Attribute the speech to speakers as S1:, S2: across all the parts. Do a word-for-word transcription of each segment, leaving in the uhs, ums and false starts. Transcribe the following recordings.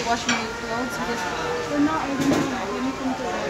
S1: wash my clothes because we're not even doing anything to wear.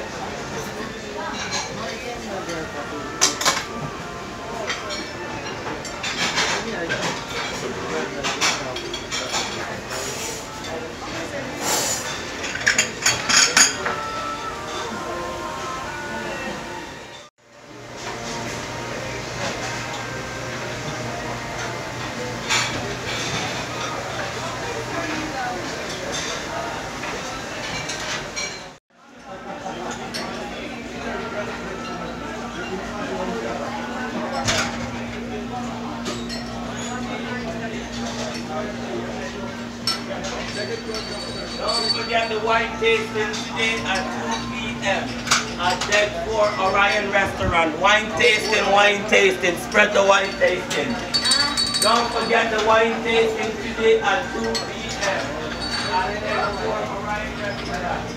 S2: Don't forget the wine tasting today at two p m at Deck four Orion Restaurant. Wine tasting, wine tasting, spread the wine tasting. Don't forget the wine tasting today at two p m at Deck four Orion Restaurant.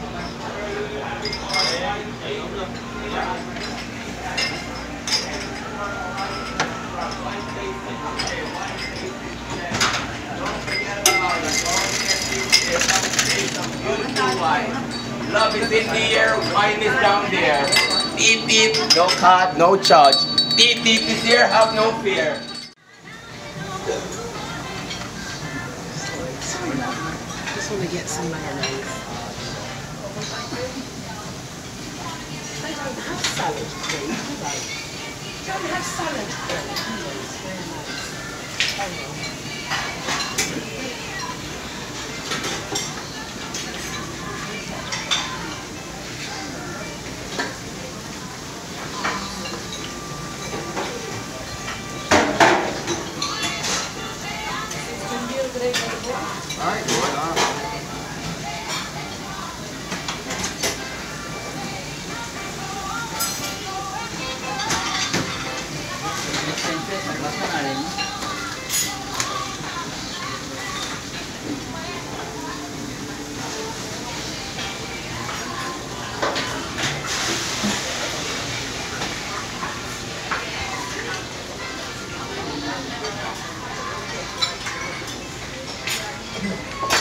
S2: Beautiful wine. Love is in the air, wine is down there. Beep beep, no card, no charge. Beep beep is here, have no fear.
S3: Just want to get some mayonnaise. They don't have salad cream, do they? Don't have salad cream. Very nice.
S4: Ay, voilà.
S2: Thank you.